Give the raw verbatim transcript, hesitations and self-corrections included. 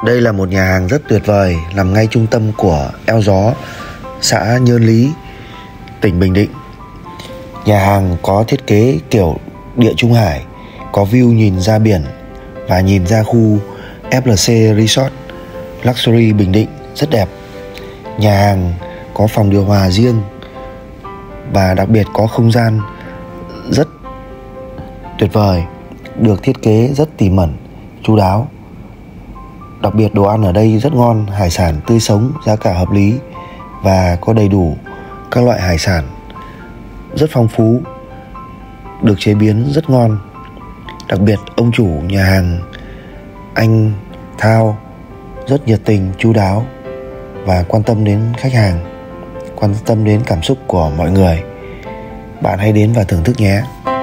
Đây là một nhà hàng rất tuyệt vời nằm ngay trung tâm của Eo Gió, xã Nhơn Lý, tỉnh Bình Định. Nhà hàng có thiết kế kiểu địa Trung Hải, có view nhìn ra biển và nhìn ra khu ép lờ xê Resort Luxury Bình Định rất đẹp. Nhà hàng có phòng điều hòa riêng và đặc biệt có không gian rất tuyệt vời, được thiết kế rất tỉ mẩn, chu đáo. Đặc biệt đồ ăn ở đây rất ngon, hải sản tươi sống, giá cả hợp lý và có đầy đủ các loại hải sản rất phong phú, được chế biến rất ngon. Đặc biệt ông chủ nhà hàng, anh Thao, rất nhiệt tình, chu đáo và quan tâm đến khách hàng, quan tâm đến cảm xúc của mọi người. Bạn hãy đến và thưởng thức nhé.